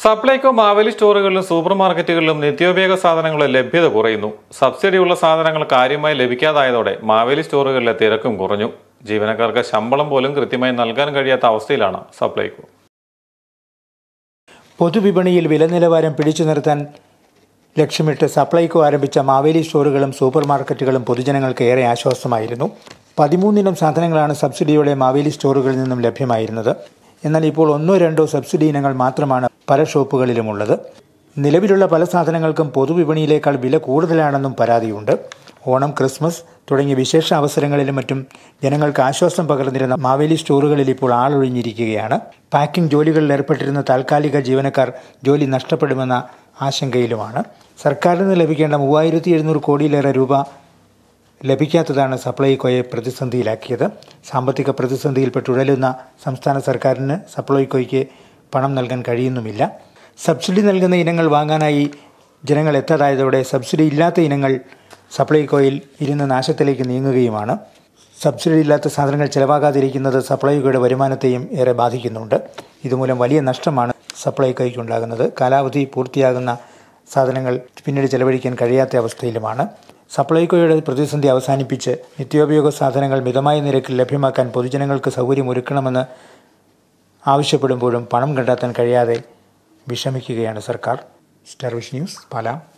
സപ്ലൈകോ മാവേലി സ്റ്റോറുകളിലും സൂപ്പർ മാർക്കറ്റുകളിലും നിത്യോപയോഗ സാധനങ്ങളുടെ ലഭ്യത കുറയുന്നു. സബ്സിഡിയുള്ള സാധനങ്ങൾ കാര്യമായി ലഭിക്കാതായതോടെ മാവേലി സ്റ്റോറുകളിലെ തിരക്കും കുറഞ്ഞു. ജീവനക്കാർക്ക് ശമ്പളം പോലും കൃത്യമായി നൽകാൻ കഴിയാത്ത അവസ്ഥയിലാണ് സപ്ലൈകോ. പൊതുവിപണിയിൽ വില നിലവാരം പിടിച്ചു നിർത്താൻ ലക്ഷ്യമിട്ട് സപ്ലൈകോ ആരംഭിച്ച മാവേലി സ്റ്റോറുകളും സൂപ്പർ മാർക്കറ്റുകളും പൊതുജനങ്ങൾക്ക് ഏറെ ആശ്വാസമായിരുന്നു. 13 ഇനം സാധനങ്ങളാണ് സബ്സിഡിയോടെ മാവേലി സ്റ്റോറുകളിൽ നിന്നും ലഭ്യമായിരുന്നത്. എന്നാൽ ഇപ്പോൾ 1-2 സബ്സിഡി ഇനങ്ങൾ മാത്രമാണ് പല ഷോപ്പുകളിലുമുള്ളത്. നിലവിലുള്ള പല സാധനങ്ങൾക്കും പൊതുവിപണിയിലേക്കാൾ വില കൂടുതലാണെന്നും പരാതിയുണ്ട്. ഓണം, ക്രിസ്മസ് തുടങ്ങിയ വിശേഷ അവസരങ്ങളിലും മറ്റും ജനങ്ങൾക്ക് ആശ്വാസം പകർന്നിരുന്ന മാവേലി സ്റ്റോറുകളിൽ ഇപ്പോൾ ആളൊഴിഞ്ഞിരിക്കുകയാണ്. പാക്കിംഗ് ജോലികളിൽ ഏർപ്പെട്ടിരുന്ന താൽക്കാലിക ജീവനക്കാർ ജോലി നഷ്ടപ്പെടുമെന്ന ആശങ്കയിലുമാണ്. സർക്കാരിൽ നിന്ന് ലഭിക്കേണ്ട 3700 കോടിയിലേറെ രൂപ ലഭിക്കാത്തതാണ് സപ്ലൈകോയെ പ്രതിസന്ധിയിലാക്കിയത്. സാമ്പത്തിക പ്രതിസന്ധിയിൽപ്പെട്ടുഴലുന്ന സംസ്ഥാന സർക്കാരിന് സപ്ലൈകോയ്ക്ക് പണം നൽകാൻ കഴിയുന്നുമില്ല. സബ്സിഡി നൽകുന്ന ഇനങ്ങൾ വാങ്ങാനായി ജനങ്ങൾ എത്താതായതോടെ സബ്സിഡി ഇല്ലാത്ത ഇനങ്ങൾ സപ്ലൈകോയിൽ ഇരുന്ന് നാശത്തിലേക്ക് നീങ്ങുകയുമാണ്. സബ്സിഡി ഇല്ലാത്ത സാധനങ്ങൾ ചിലവാകാതിരിക്കുന്നത് സപ്ലൈകോയുടെ വരുമാനത്തെയും ഏറെ ബാധിക്കുന്നുണ്ട്. ഇതുമൂലം വലിയ നഷ്ടമാണ് സപ്ലൈകോയ്ക്കുണ്ടാകുന്നത്. കാലാവധി പൂർത്തിയാകുന്ന സാധനങ്ങൾ പിന്നീട് ചെലവഴിക്കാൻ കഴിയാത്ത അവസ്ഥയിലുമാണ്. സപ്ലൈകോയുടെ പ്രതിസന്ധി അവസാനിപ്പിച്ച് നിത്യോപയോഗ സാധനങ്ങൾ മിതമായ നിരക്കിൽ ലഭ്യമാക്കാൻ പൊതുജനങ്ങൾക്ക് സൗകര്യമൊരുക്കണമെന്ന് ആവശ്യപ്പെടുമ്പോഴും പണം കണ്ടെത്താൻ കഴിയാതെ വിഷമിക്കുകയാണ് സർക്കാർ. Star vision news, Pala.